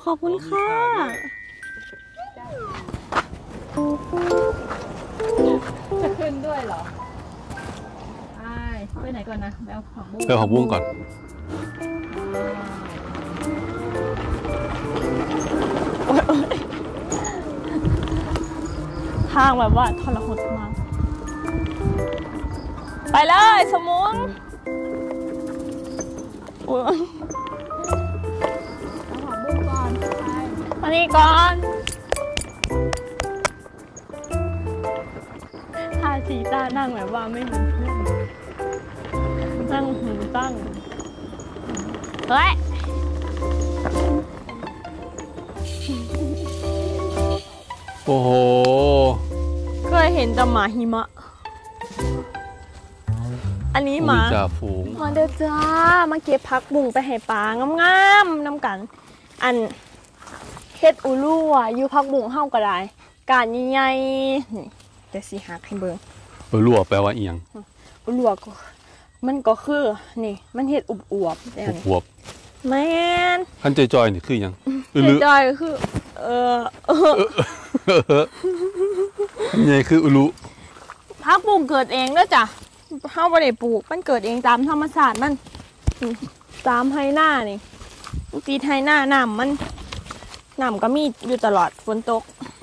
ขอบคุณค่ะจะขึ้นด้วยเหรอไปไหนก่อนนะไปเอาผักบุ้งไปเอาผักบุ้งก่อนทางแบบว่าทรหดมากไปเลยสมุนเอาผักบุ้งก่อนไปมานี่ก่อนทาสีตานั่งแบบว่าไม่เหมือนเพื่อนนั่งหูตั้งเฮ้ยโอ้โหเคยเห็นแต่หมาหิมะอันนี้หมาจ่าฝูงมาเด้อจ้ามาเก็บผักบุ้งไปให้ปลางามๆน้ำกันอันเฮ็ดอูลู่อ่ะอยู่ผักบุ้งเฮาก็ได้การใหญ่ๆนี่แต่สิหักให้เบิ่งรั่วแปลว่าเอียงอูลู่ก็มันก็คือนี่มันเฮ็ดอวบๆแบบนี้อวบแม่นขั้นจอยๆนี่คือหยังจอยคือนี่คืออุลุผักบุ้งเกิดเองเด้อจ้ะเฮาบ่ได้ปลูกมันเกิดเองตามธรรมชาติมันตามไร่นานี่ตีไร่นาน้ำก็มีอยู่ตลอดฝนตก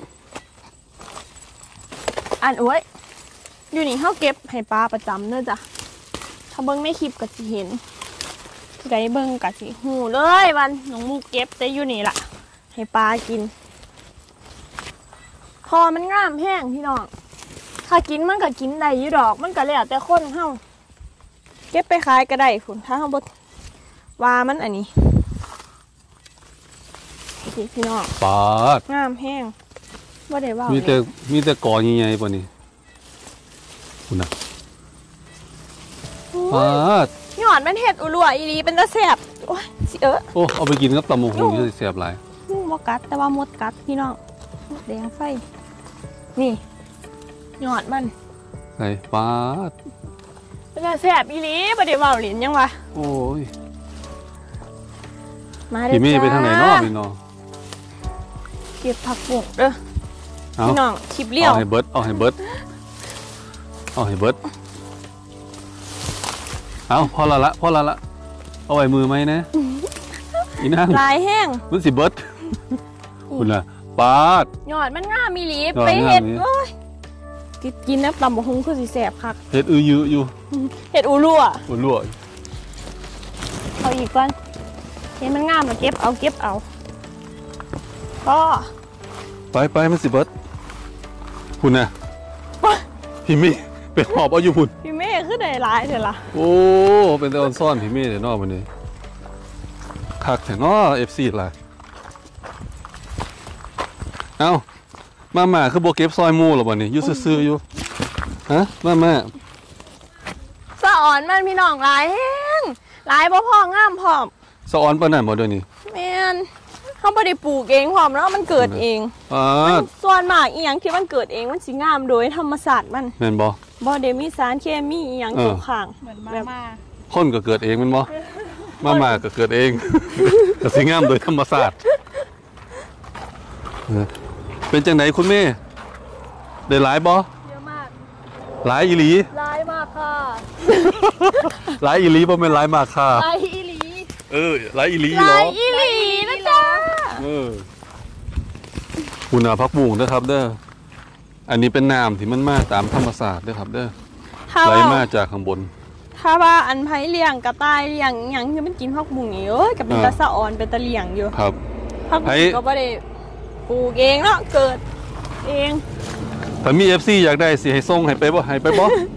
อันโอ้ยอยู่นี่เฮาเก็บให้ปลาประจำเด้อจ้ะถ้าเบิ่งในคลิปก็สิเห็นไกเบิ่งก็สิฮู้เลยวันน้องมูเก็บแต่อยู่นี่ล่ะให้ปลากินพอมันงามแห้งพี่น้องถ้ากินมันก็กินได้อยู่ดอกมันก็แล้วแต่คนเฮาเก็บไปขายก็ได้คุณถ้าเฮาบ่ว่ามันอันนี้พี่น้องปาดงามแห้งบ่ได้ว่ามีแต่กอใหญ่ๆป่ะนี่คุณน่ะปาดหยอดมันเห็ดอุลัวอีหลีเป็นตะแซ่บโอ้ยสิโอ้เอาไปกินกับตำบักหุ่งที่แซ่บหลายบ่กัดแต่ว่ามดกัดพี่น้องแดงไฟนี่หยอดมันไอ้ปาดเป็นตะแซ่บอีหลีบ่ได้เว้าหลินยังวะโอ้ยมาเด้อจ้าพี่เมย์ไปทางไหนเนาะพี่น้องเก็บผักบุ้งเด้อพี่น้องคลิปเลี้ยวเอาให้เบิดเอาพอละเอาไว้มือไหมนะอีนั่งลายแห้งมันสิเบิดคุณน่ะปาดหยอดมันงามมีหลีไปเห็ดโอ้ยกินนะตำบักหุ่งคือสิแสบคักเห็ดอยู่เห็ดอูรั่วเอาอีกก่อนเห็นมันงามมาเก็บเอาก็ไปมันสิเบิดคุณน่ะพี่มี่ไปหอบเอาอยู่พุ่นพี่เม่ขึ้นได้หลายเถอะล่ะโอ้เป็นตอนซ่อนพี่เม่เดี๋ยวนอกวันนี้คักแต่นอFC ล่ะเอ้ามาคือโบเก็บซอยมูหรอวันนี้อยู่ซื่อๆอยู่ฮะมาสะอ่อนมันพี่น้องหลายแห้งหลายบ่พองามพร้อมสะอ่อนปานนั้นบ่เดี๋ยวนี้แม่นเขาไม่ได้ปลูกเองพร้อมแล้วมันเกิดเองส่วนมากอีหยังที่มันเกิดเองมันสิงามโดยธรรมชาติมันแม่นบ่ได้มีสารเคมีอีหยังตกค้างเหมือนมาคนก็เกิดเองแม่นบ่มาก็เกิดเองก็สิงามโดยธรรมชาติเป็นจังไหนคุณแม่ได้หลายบ่เยอะมากหลายอีหลีหลายมากค่ะหลายอีหลีบ่แม่นหลายมากค่ะหลายอีหลีหลายอีหลีเหรอหลายอีหลีนะจ๊ะคุณน่ะผักบุ้งเด้อครับเด้ออันนี้เป็นน้ำที่มันมาตามธรรมชาติเด้อครับเด้อไหลมาจากข้างบนถ้าว่าอันไผเลี้ยงกระต่ายเลี้ยงหยังที่มันกินผักบุ้งนี่ก็เป็นตะสะอ่อนเป็นตะเลี้ยงอยู่ครับผักบุ้งก็บ่ได้ปลูกเองเนาะเกิดเองถ้ามี FC อยากได้สิให้ส่งให้ไปบ่ส่ง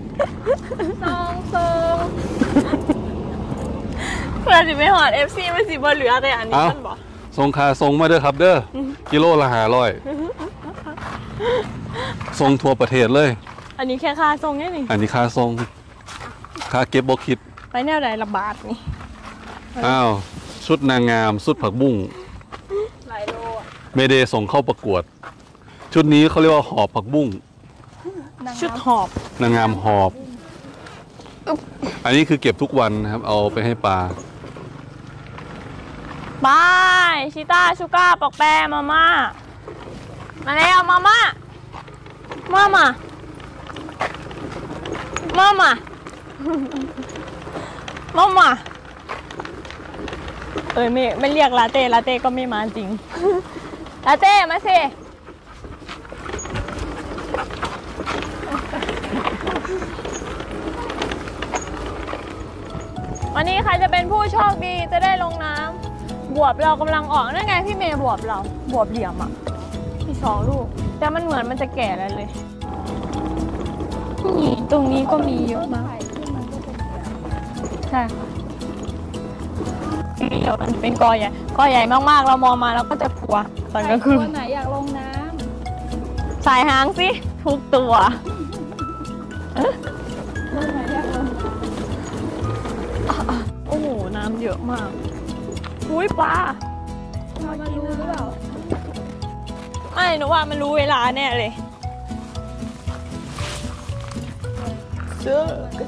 เพื่อสิไปหอด FC มันสิบ่เหลือแต่อันนี้มันบ่ส่งค่าส่งมาเด้อครับเด้อกิโลละ500ส่งทั่วประเทศเลยอันนี้แค่ค่าส่งแค่นี้อันนี้ค่าส่งค่าเก็บบ่คิดไปแนวใดละบาทนี่ชุดนางงามชุดผักบุ้งหลายโลเมเดส่งเข้าประกวดชุดนี้เขาเรียกว่าหอบผักบุ้งชุดหอบนางงามหอบอันนี้คือเก็บทุกวันนะครับเอาไปให้ปลาบายชิต้าชูก้าปอกแปรมาม่ามาแล้วมาม่ามาม่ามาม่ามาม่าไม่เรียกลาเต้ก็ไม่มาจริงลาเต้มาสิวันนี้ใครจะเป็นผู้โชคดีจะได้ลงน้ำบวบเรากำลังออกนั่นไงพี่เมย์บวบเราบวบเหลี่ยมอ่ะมี2 ลูกแต่มันเหมือนมันจะแก่แล้วเลยนี่ตรงนี้ก็มีเยอะมากใช่เดี๋ยวมันเป็นกอใหญ่มากๆเรามองมาแล้วก็จะกลัวตอนกลางคืนตัวไหนอยากลงน้สายหางสิทุกตัวำตัวไหนอยากลงน้โอ้โหน้ำเยอะมากอุ้ยปลาำเรามารู้หรือเปล่าไม่หนูว่ามันรู้เวลาแน่เลยเสือ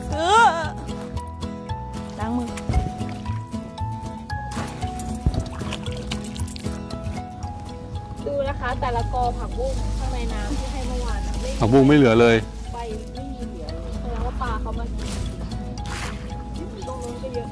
ล้างมือดูนะคะ แต่ละกอผักบุ้งข้างในน้ำที่ให้เมื่อวานไม่ผักบุ้งไม่เหลือเลยไปไม่มีเหลือเลยแสดงว่าปลาเขามากินตรงนู้นก็เยอะ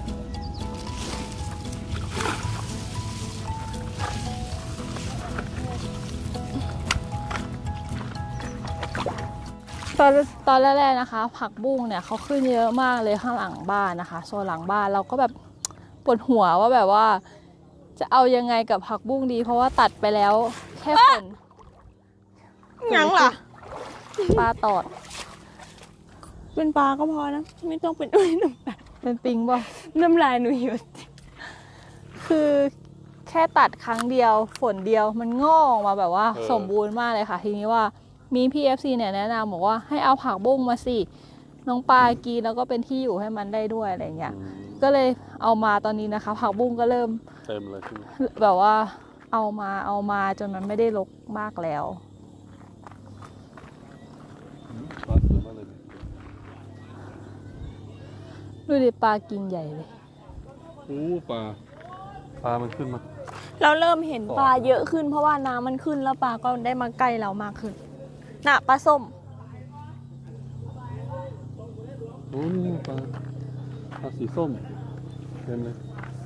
ตอนแรกๆนะคะ ผักบุ้งเนี่ยเขาขึ้นเยอะมากเลยข้างหลังบ้านนะคะโซนหลังบ้านเราก็แบบปวดหัวว่าแบบว่าจะเอายังไงกับผักบุ้งดี เพราะว่าตัดไปแล้วแค่ฝนยังล่ะปลาตอดเป็นปลาก็พอนะไม่ต้องเป็นน้ำลายเป็นปิงบ่น้ำลายหนูหยดคือแค่ตัดครั้งเดียวฝนเดียวมันงอกออกมาแบบว่าสมบูรณ์มากเลยค่ะทีนี้ว่ามี PFC เนี่ยแนะนำบอกว่าให้เอาผักบุ้งมาสิน้องปลากินแล้วก็เป็นที่อยู่ให้มันได้ด้วยอะไรเงี้ยก็เลยเอามาตอนนี้นะคะผักบุ้งก็เริ่มเต็มเลยใช่ไหมแบบว่าเอามาจนมันไม่ได้รกมากแล้วปลาสวยมากเลยดูดิปลากินใหญ่เลยโอ้ปลามันขึ้นมาเราเริ่มเห็นปลาเยอะขึ้นเพราะว่าน้ำมันขึ้นแล้วปลาก็ได้มาใกล้เรามากขึ้นน่ะปลาส้มโอ้นี่ปลาสีส้มเต็มเลย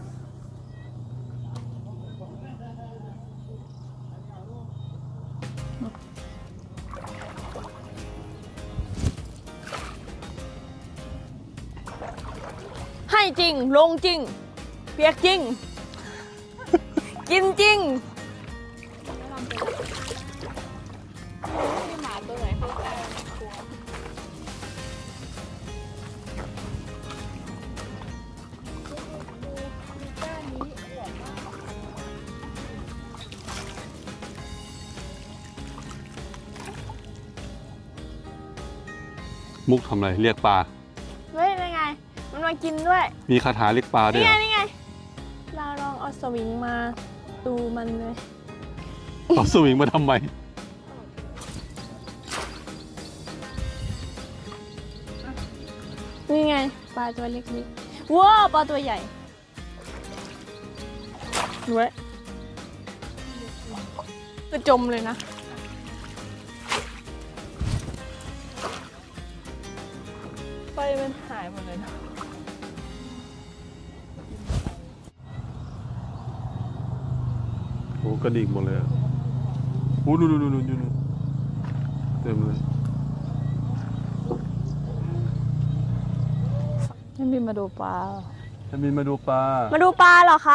ให้จริงลงจริงเปียกจริง กินจริงที่หมาตัวไหนเขาแก้ตัวมุกทำอะไรเรียกปลาเฮ้ยยังไง มันมากินด้วยมีคาถาเรียกปลาด้วยนี่เหไงรอนี่ไงเราลองเอาสวิงมาดูมันเลยเอาสวิงมาทำไมนี่ไงปลาตัวเล็กๆว้าวปลาตัวใหญ่ดูไว้จะจมเลยนะไฟมันหายหมดเลยนะโอ้กระดิกหมดเลยอ่ะโอ้ดูเต็มเลยให้บินมาดูปลาจะมีมาดูปลามาดูปลาเหรอคะ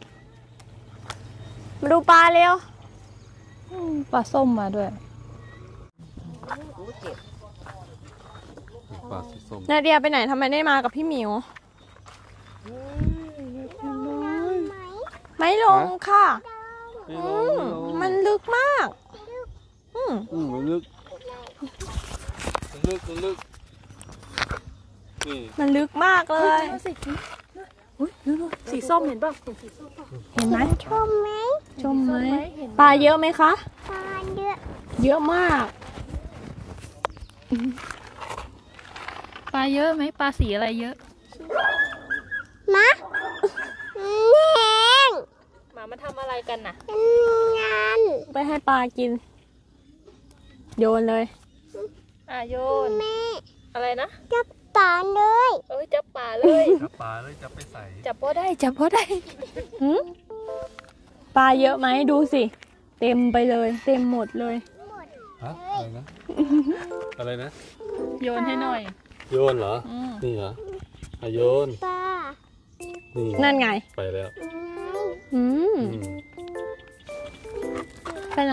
มาดูปลาเร็วปลาส้มมาด้วยปลาสีส้มนาเดียไปไหนทำไมได้มากับพี่หมิว ไม่ลงค่ะ มันลึกมากมันลึกนี่มันลึกมากเลยสีส้มเห็นป่ะเห็นไหมชมไหมชมไหมปลาเยอะไหมคะปลาเยอะเยอะมากปลาเยอะไหมปลาสีอะไรเยอะนะแดงหมามาทำำอะไรกันน่ะงานไปให้ปลากิน โยนเลยโยนแม่อะไรนะจับป่าเลยจับป่าเลยจับปลาเลยจับไปใส่จับพอได้จับพอได้หืมปลาเยอะไหมดูสิ เต็มไปเลย เต็มหมดเลยฮะอะไรนะ อะไรนะโยนให้หน่อยโยนเหรอ นี่เหรอโยนป่านี่นั่นไงไปแล้วอืมอืมไปไหน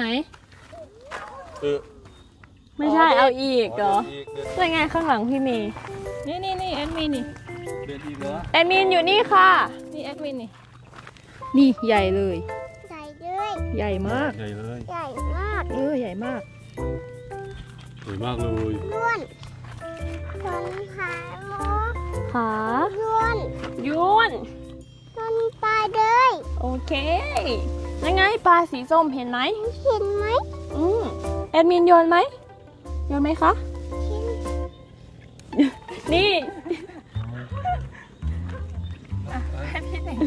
ไม่ใช่อ๋อเอาอีกเหรออีกเดินนั่นไงข้างหลังพี่เมย์นี่แอดมินนี่เดินอีกเหรอแอดมินอยู่นี่ค่ะนี่แอดมินนี่ นี่ใหญ่เลยใส่เลยใหญ่มากใหญ่เลยใหญ่มากใหญ่มากใหญ่มากเลยล้วนต้นขาโมขาล้วนยุนต้นปลาเลยโอเค นั่นไงปลาสีส้มเห็นไหมเห็นไหมแอดมินโยนไหมโยนไหมคะ นี่ให้ลูกเอง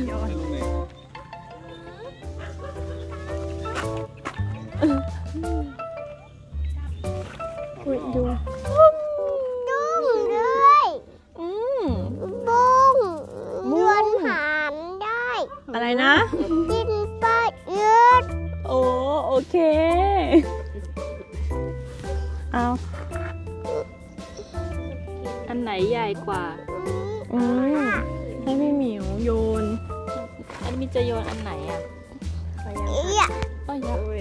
อุ๊ยดูดุ้งเลยอืมบุ้งบุ้งเดือนหามได้อะไรนะกินปลาเยอะโอเค เอาอันไหนใหญ่กว่าอืมให้พี่หมิวโยนแอดมินจะโยนอันไหนอ่ะเอียก็ยัก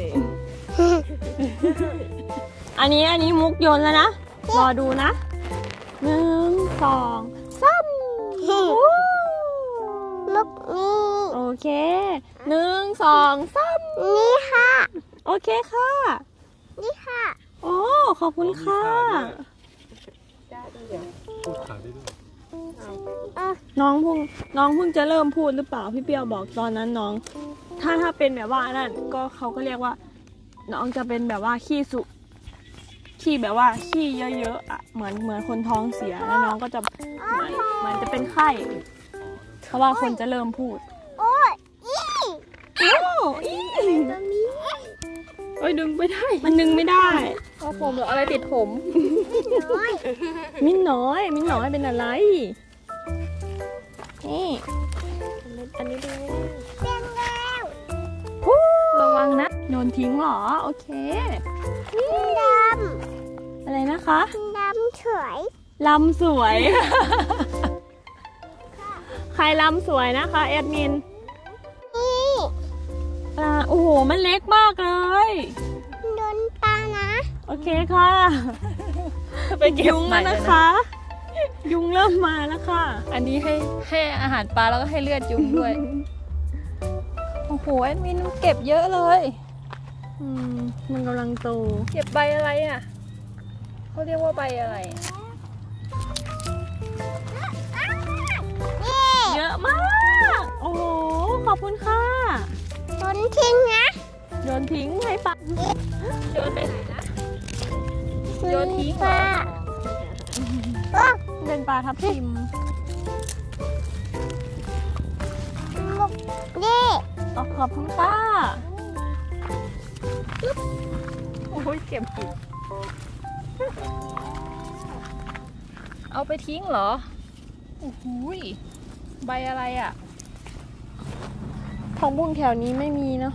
อันนี้มุกโยนแล้วนะ รอดูนะ1 2 3 ลูกนี่โอเค1 2 3 นี่ค่ะโอเคค่ะนี่ค่ะโอ้ขอบคุณค่ะพูดขาได้ด้วยน้องเพิ่งจะเริ่มพูดหรือเปล่าพี่เปียวบอกตอนนั้นน้อง ถ้าเป็นแบบว่านั่นก็เขาก็เรียกว่า น้องจะเป็นแบบว่าขี้แบบว่าขี้เยอะๆอ่ะเหมือนคนท้องเสียแล้วน้องก็จะเหมือนจะเป็นไข้เพราะว่าคนจะเริ่มพูดโอ้ยอีโอ้อีตัวนี้โอ้ยดึงไม่ได้ มันดึงไม่ได้เอาผมหรืออะไรติดผมน้อยมิ้นน้อยเป็นอะไรนี่อันนี้ดูเป็นแล้วระวังนะโยนทิ้งเหรอโอเคดอะไรนะคะำดำเฉยลำสวย ใครลำสวยนะคะแอดมินนี่โอ้โหมันเล็กมากเลยโดนปลานะโอเคค่ะไปเก็บยุงใหม่แล้วเลยนะนะคะ ยุงเริ่มมาแล้วค่ะอันนี้ให้อาหารปลาแล้วก็ให้เลือดยุงด้วย โอ้โหแอดมินเก็บเยอะเลยมันกำลังโตเก็บใบอะไรอ่ะเขาเรียกว่าใบอะไรนี่เยอะมาก โอ้โหขอบคุณค่ะโดนทิ้งนะโยนทิ้งให้ปลาโยนไปไหนนะโยนทิ้งปเหรลาอเป็นปลาทับทิมลูกนี่ขอบคุณค่ะโอ้ยเก็บผิดเอาไปทิ้งเหรอ โอ้โหยใบอะไรอ่ะของบุ้งแถวนี้ไม่มีเนาะ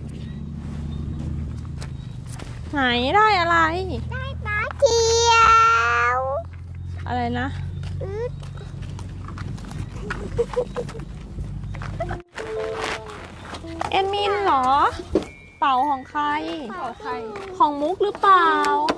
ไหนได้อะไรได้ปลาเขียวอะไรนะ เอ็นมินเหรอ เป่าของใครขอใครของมุกหรือเปล่า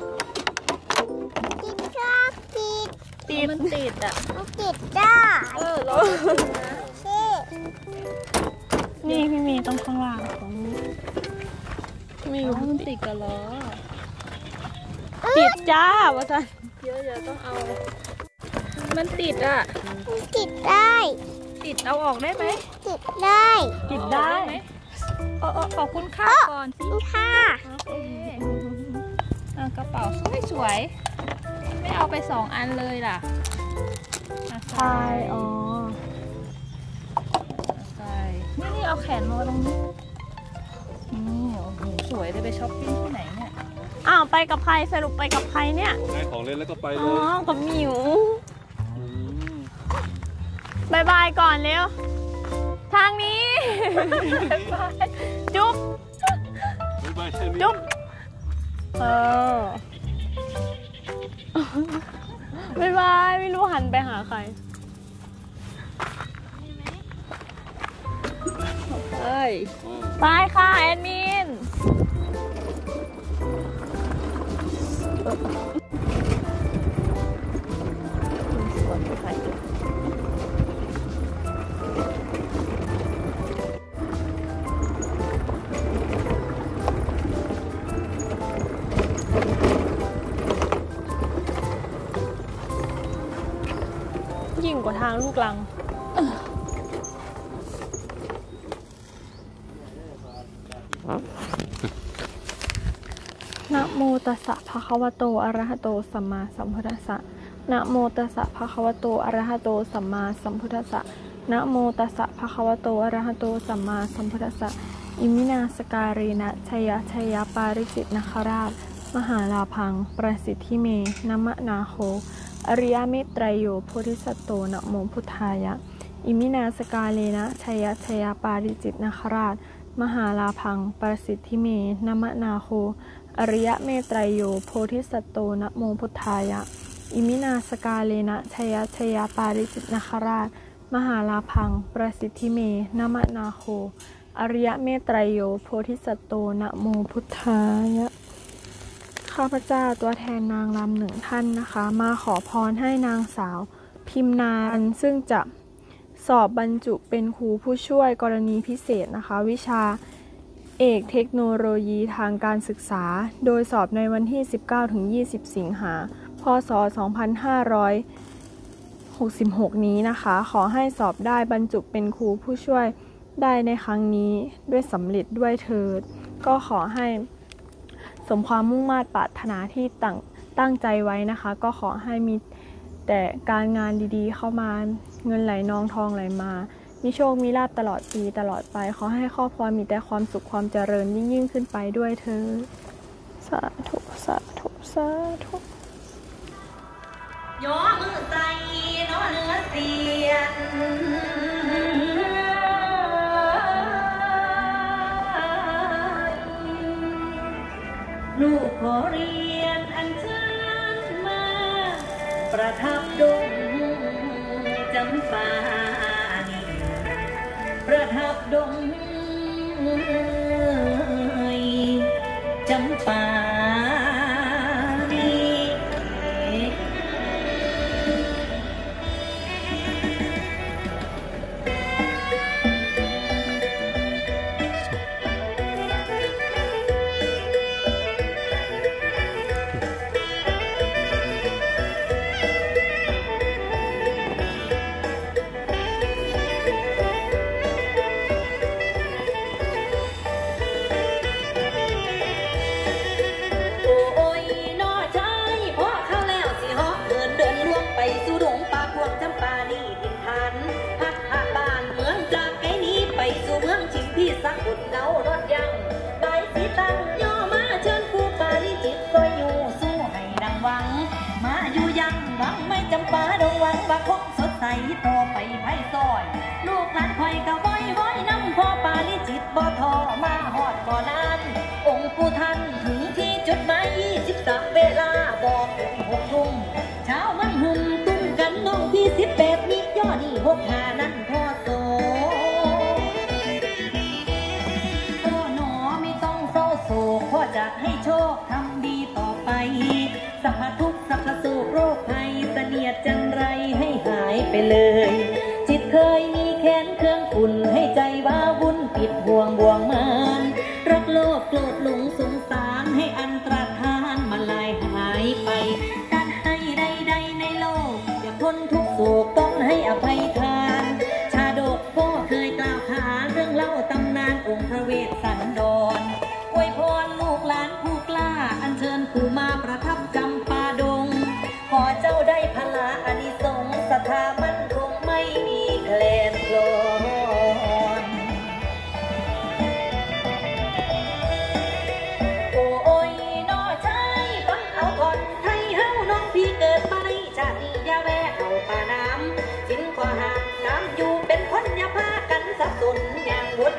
กินชอบกินติดมันติดอ่ะมันติดได้เรานี่นี่พี่มีตรงข้างล่างของมุกไม่รู้มันติดกันเหรอติดจ้าวะจ๊ะเดี๋ยวต้องเอา มันติดอ่ะมันติดได้ติดเอาออกได้ไหมติดได้ติดได้ไหมขอบคุณค่าก่อนสินี่ค่ะโอเคเอากระเป๋าสวยๆไม่เอาไป2 อันเลยล่ะอ่ะใช่อ๋อใส่นี่เอาแขนมาตรงนี้นี่โอ้โหสวยเลยไปช้อปปิ้งที่ไหนเนี่ยอ้าวไปกับใครสรุปไปกับใครเนี่ยได้ของเล่นแล้วก็ไปเลอ๋อย กับหมิวมบายบายก่อนเร็ว ทางนี้ จุ๊บบ๊ายบายเชอรี่จุ๊บบายบายไม่รู้หันไปหาใครเอ้ยบายค่ะแอดมินยิ่งกว่าทางลูกลัง นะโมตัสสะภะคะวะโตอะระหะโตสัมมาสัมพุทธัสสะนะโมตัสสะภะคะวะโตอะระหะโตสัมมาสัมพุทธัสสะนะโมตัสสะภะคะวะโตอะระหะโตสัมมาสัมพุทธัสสะอิมินาสการีนะชยชยปาริจิตนคราชมหาลาพังประสิทธิเมนะมะนาโคอริยเมตไตรโยโพธิสัตโตนะโมพุทธายะอิมินาสกาเลนะชยชยปาริจิตนคราชมหาลาพังประสิทธิเมนะมะนาโคอริยเมตไตรโยโพธิสัตโตนะโมพุทธายะอิมินาสกาเลนะชยชยปาริจิตนคราชมหาลาพังประสิทธิเมนะมะนาโคอริยเมตไตรโยโพธิสัตโตนะโมพุทธายะข้าพเจ้าตัวแทนนางรำหนึ่งท่านนะคะมาขอพรให้นางสาวพิมนาซึ่งจะสอบบรรจุเป็นครูผู้ช่วยกรณีพิเศษนะคะวิชาเอกเทคโนโลยีทางการศึกษาโดยสอบในวันที่ 19-20 สิงหาพศ 2566 นี้นะคะขอให้สอบได้บรรจุเป็นครูผู้ช่วยได้ในครั้งนี้ด้วยสำเร็จด้วยเถิดก็ขอให้สมความมุ่งมา่ปรารถนาที่ตั้งใจไว้นะคะก็ขอให้มีแต่การงานดีๆเข้ามาเงินไหลนองทองไหลมามีโชคมีลาภตลอดปีตลอดไปขอให้ครอบครัวมีแต่ความสุขความเจริญยิ่งขึ้นไปด้วยเถิดสาธุสาธุสาธุย้อมือใส่น้อเนื้อเสียนลูกขอเรียนอันเชิญมาประทับดงจำปาประทับดงจำปาสักบุญเงารถยังใบสีตั้งย่อมาเชิญผู้ปาริจิตก็อยู่สู้ให้ดังหวังมาอยู่ยังหวังไม่จำปาดงหวังว่าคงสดใสต่อไปไพ่ซอยลูกหลานคอยกะว้อยน้ำพ่อปาริจิตบ่ทอมาหอดบ่นานองค์ผู้ท่านถึงที่จุดหมาย23 เวลาบอกถึง6 ทุ่มเช้ามันหุ่มตุ้มกันน้องพี่18มีย่อนี่65นั่นพ่อโตพ่อจะให้โชคทำดีต่อไปสัพพทุกข์สัพพโศกโรคภัยเสนียดจันไรให้หายไปเลยจิตเคยมีแค้นเครื่องขุ่นให้ใจว้าวุ่นปิดห่วงบ่วงมานรักโลภโกรธหลงสงสารให้อันตรธานมาลายหายไปการให้ใดๆในโลกอย่าพ้นทุกโศกต้องให้อภัยทานชาดกก็เคยกล่าวขานเรื่องเล่าตำนานองค์พระเวสสันดรอวยพรลูกหลานผู้กล้าอัญเชิญผู้มาประทับจำปาดงขอเจ้าได้พลาอานิสงส์ศรัทธามั่นคงไม่มีแคลนคลอน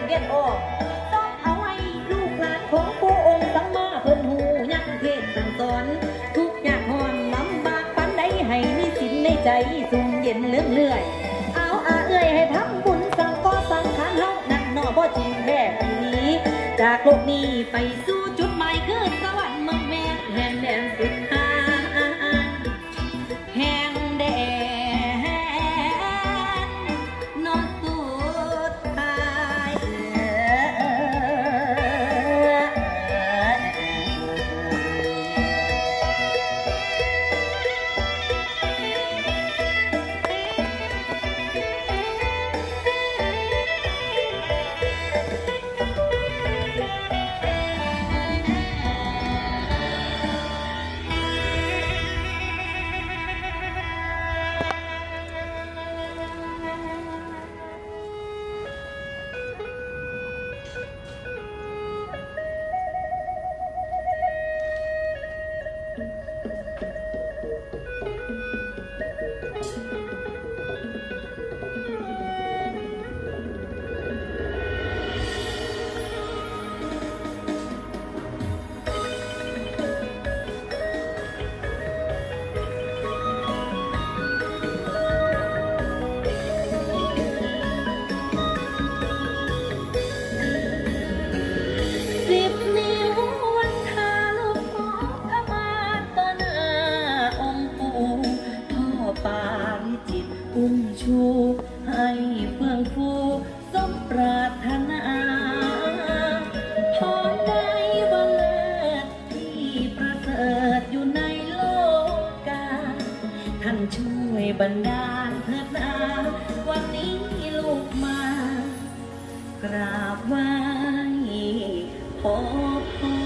เวียนออกต้องเอาไว้ลูกหลานของผู้องค์สัมมาเพิ่นหูยังเทศสั่งสอนทุกอย่างหอนลำบากปันใดให้มีสินในใจสุ่มเย็นเลื่องเลื่อยเอาเอื้อยให้ทำบุญสั่งก่อสังขารเฮานั่นนอบ่จริงแท้ปีนี้จากโลกนี้ไปสู่จุดหมายคือสวรรค์เมืองแม่แห่งแดนสุดท้ายแห่งแดนนอนสุดท้าย บันดาลเถิดนาวันนี้ลูกมากราบไหว้ขอพร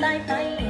ายไป